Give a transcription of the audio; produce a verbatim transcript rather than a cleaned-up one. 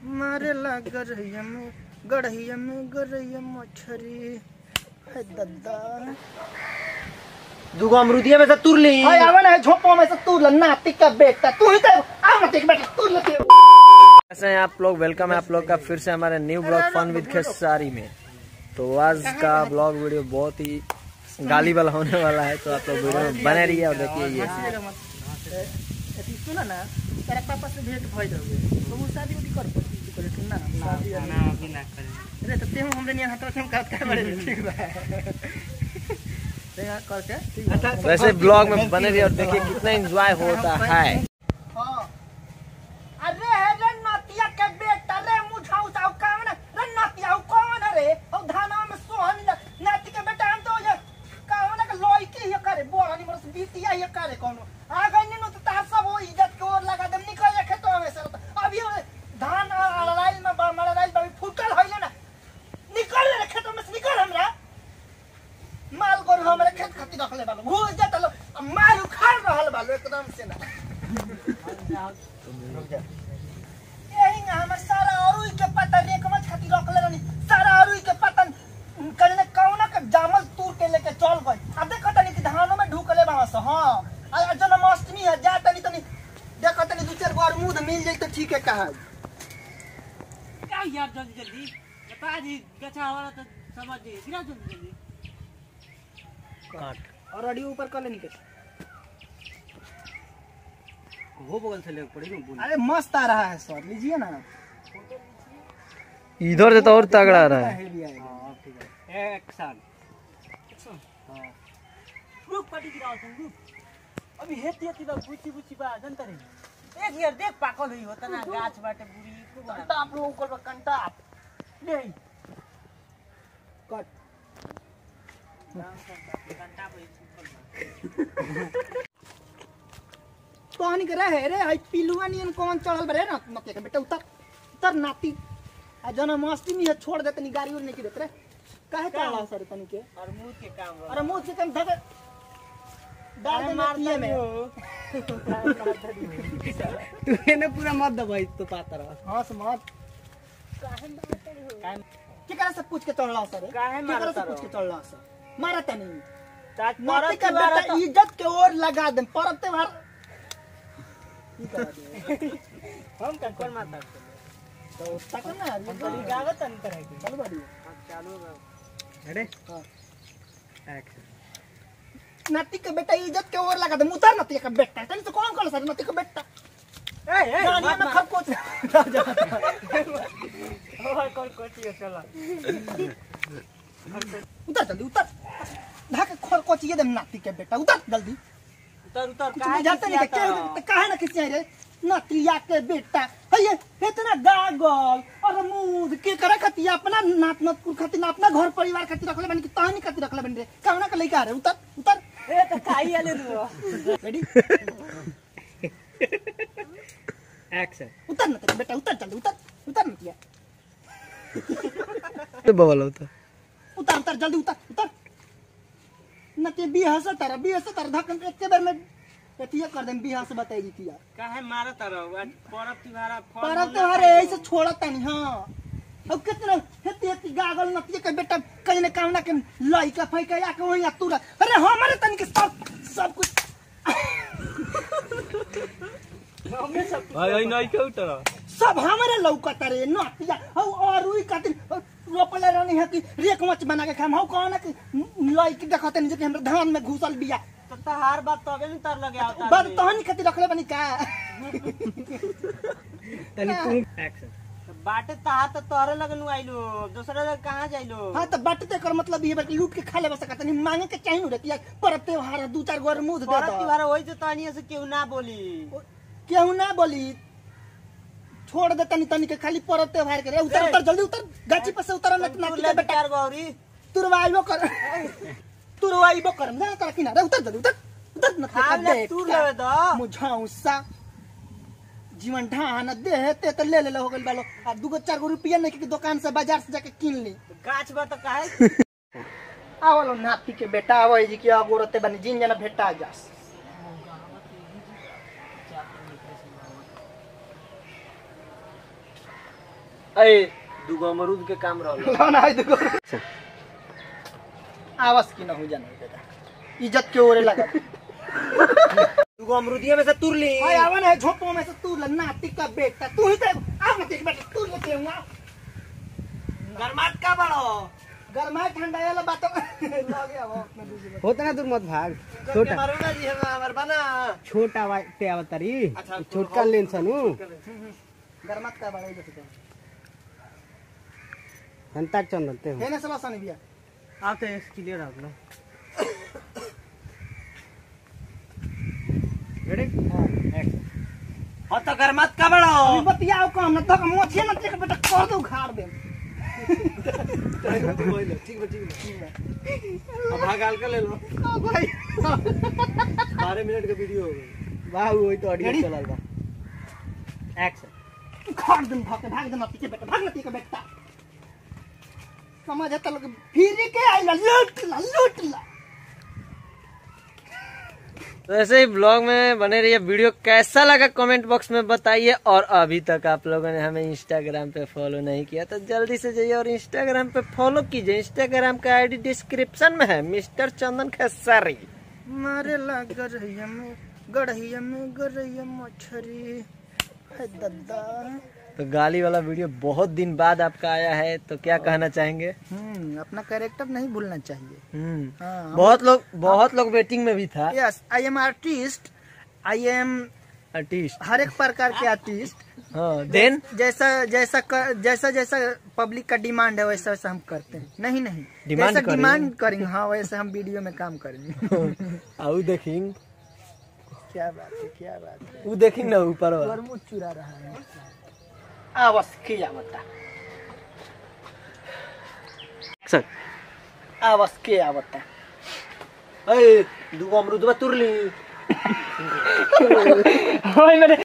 मारे ला गरहिया में गड़हिया में गरहिया मछरी है दद्दा दुगो अमरूदिया में से तुर ली। हाय आवन है झोपो में से तुर ल नाती का बेटा तू ही तो आ नाती का बेटा तुर लेते। कैसे हैं आप लोग? वेलकम है आप लोग का फिर से हमारे न्यू ब्लॉग फन विद खेसारी में। तो आज का ब्लॉग वीडियो बहुत ही गाली वाला होने वाला है, तो आप लोग वीडियो में बने रहिए और देखिए। ये सुना ना तेरे पापा से भेंट भइल होगे तो वो शादी उदी कर पड़ी करे ना शादी ना अभी ना करे। अरे तो तेम हमरे नहीं हाथ से हम काट कर बड़े ठीक बा तेरा करके वैसे ब्लॉग में बने रहिए और देखिए कितना एंजॉय होता है। हां अरे है रे नतिया के बेटा रे मुझाऊ साउ काम ना रे नतिया कौन रे और धाना में सोहन नाती के बेटा हम तो ये काम ना लोई के ये करे बोला नहीं मरस बीतिया ये करे कोनो आ गई नु तो तार सब वो इज्जत के ओर लगा दम निकल रखे तो हमें सर अभी धान लड़ाई में बड़ा लड़ाई में फुटल होइले ना निकल रखे तो में निकल हमरा माल गोर हमरे खेत खाती रखले बालो हो जात लो मार उखाड़ रहल बालो एकदम से ना यही ना हमर सारा औरुई के पता एक मत खाती रखले रहनी सारा औरुई के पता कने कौना के जामल तूर के लेके चल गई अब देखो तनी कि धानों में ढुकले बास। हां आ जन्माष्टमी है जा तनी तनी देखो तनी दो चार बार मुंह मिल जाई तो ठीक है कहा क्या यार जल्दी जल्दी बता दी गछा वाला तो समझ दे गिरा जल्दी जल्दी काट और अड़ी ऊपर कर लेनी के वो बगल से ले पड़ेगी बोल। अरे मस्त आ रहा है सर लीजिए ना इधर से तो और तगड़ा आ रहा है। हां ठीक है एक्शन हां ग्रुप पार्टी गिराओ तुम ग्रुप अभी हेती हेती बा बुची बुची बा जनता रे एक यार देख पाकल हुई होता ना गाछ बाटे बुरी को कंटा आप लोग ऊपर कंटा नहीं कट घंटा पे कौन करे है रे आई पिलुआ नियन कौन चढ़ल बरे ना मत के बेटा उतर उतर नाती आ जन्माष्टमी है छोड़ दे तनी गाड़ी और नहीं देत रे काहे चढ़ला सर तनी के और मुंह के काम अरे मुंह से कम धके डाल दे मारती में तू ने पूरा मत दबाई तो पाता रहा। हां से मत काहे मारते हो काहे के करे से पूछ के चढ़ला सर काहे मारता पूछ के चढ़ला सर मारत नहीं ताज नाती का बेटा इज्जत के ओर लगा दे परब त्योहार की करा दे हम का कौन मारता तो तक ना ये बड़ी गावत अंतर है कि चल बड़ी चालू अरे हां एक्शन नाती का बेटा इज्जत के ओर लगा दे उतर नाती का बेटा तनी तो कौन कल सर नाती का बेटा ए ए गाड़ी में खप कोच ओए कौन कोची चला उतर जल्दी उतर ढाके खोर कोचिए दे नाती के बेटा उतर जल्दी उतर उतर काहे जाते नहीं के तो काहे ना किसी रे नातिया के बेटा है इतना गागल और मुंह के करे खतिया अपना नात नात कुल खातिर अपना घर परिवार खातिर रखले बन के तानी खातिर रखले बन रे कावना के लइका रे उतर उतर ए तो खाई आले दो रेडी एक्शन उतर ना तेरे बेटा उतर जल्दी उतर उतर नतिया तो बवाल होता उतर उतर जल्दी उतर उतर नते बियाह से तारा बियाह से तारा धक्कन एक के बार में एतिया कर देम बियाह से बताई दी यार काहे मारत रहो आज परब तिहारा परब त्योहार ऐसे छोड़त नहीं। हां अब कितना हेती हेती गागल नतिया के बेटा कहीं ने कामना के लइका फैका या के वही तुरा अरे हमारे तन के सब सब कुछ हमें सब भाई भाई नहीं के उतर सब हमारे लौकत रे नतिया हौ और उई खातिर रोपले रहनी है कि रेक मच बना के खाम हौ कौन के लइकी देखत नहीं जे कि हमरा धान में घुसल बिया तो तहार बात तबे न तर लगे आवता बस तहनी खातिर रखले बनी का तनी तू एक्शन बाटे तहार तो तोरे लगनु आइलो दूसरा जगह कहां जाइलो। हां तो बाटते कर मतलब ये लूट के खा ले बस का तनी मांगे के चाहिए रे कि परब त्योहार दो चार गोर मुंह दे दो परब तिहारा होई तो तानी से केहू ना बोली केहू ना बोली छोड़ दे तनी तनी के खाली परब त्योहार के रे उतर उतर जल्दी उतर गाची पर से उतर ना नाती के बेटा चार गौरी तुरवाइबो कर तुरवाइबो कर ना कर कि ना रे उतर जल्दी उतर उतर ना खा ले तू लेवे दो मुझाऊ सा जीवन ढान दे ते त ले ले हो गेल बालो आ दुगो चार गो रुपया नहीं कि दुकान से बाजार से जाके किन ली गाछ बा तो काहे आवलो नाती के बेटा आवई जी के अगोरते बनी जिन जना भेटा जास अरे दुगो अमरूद के काम रहल लो ना दुगो आवाज की ना हो जाना बेटा इज्जत के ओरे लगा दुगो अमरूदिया में से तुर ली हाय आवन है झोपो में से तू ल नाती का बेटा तू ही तो आ मत एक बेटा तू लेते हूं गरमात का बड़ो गरमा ठंडा वाला बातों लगे अब अपना दूसरी होता ना दूर मत भाग छोटा मारो ना जी हमार बना छोटा वाटे आवतारी अच्छा, छोटका लेन सनु गरमात का बड़ा जैसे हंता चंदते है ना सब आसानी बिया आप तो क्लियर आप लो रेडी हो तो गरमात का बड़ो बतियाओ काम न तो मोछे न ते बेटा कर दो उखाड़ दे ठीक बा ठीक बा अब भागाल का ले लो ओ भाई बारह मिनट का वीडियो हो गया वाह वही तो ऑडियो Ready? चलल बा एक्शन उखाड़ दे भाग भाग दे नती के बेटा भाग नती के बेटा समझ आता लोग फिर के आइला लूट ला लूट ला तो ऐसे ही ब्लॉग में बने रहिए। वीडियो कैसा लगा कमेंट बॉक्स में बताइए और अभी तक आप लोगों ने हमें इंस्टाग्राम पे फॉलो नहीं किया तो जल्दी से जाइए और इंस्टाग्राम पे फॉलो कीजिए। इंस्टाग्राम का आईडी डिस्क्रिप्शन में है, मिस्टर चंदन खेसारी। मारे ला गरैया में गड़ैया में गरैया मछरी है दद्दा। तो गाली वाला वीडियो बहुत दिन बाद आपका आया है तो क्या कहना चाहेंगे? हम्म अपना कैरेक्टर नहीं भूलना चाहिए। हम्म हाँ, बहुत लोग बहुत लोग वेटिंग में भी था। Yes I am artist, I am artist हर एक प्रकार के आर्टिस्ट। हाँ देन जैसा जैसा कर, जैसा जैसा पब्लिक का डिमांड है वैसा वैसा हम करते हैं। नहीं नहीं डिमांड जैसा करेंगे। डिमांड करेंगे हाँ वैसे हम वीडियो में काम करेंगे। आऊ देखिंग क्या बात है क्या बात है। वो देखिंग ना ऊपर वाला वर्मुद चुरा रहा है आवाज किया बता सर आवाज किया बता अरे दुगो अमरूद तुर ली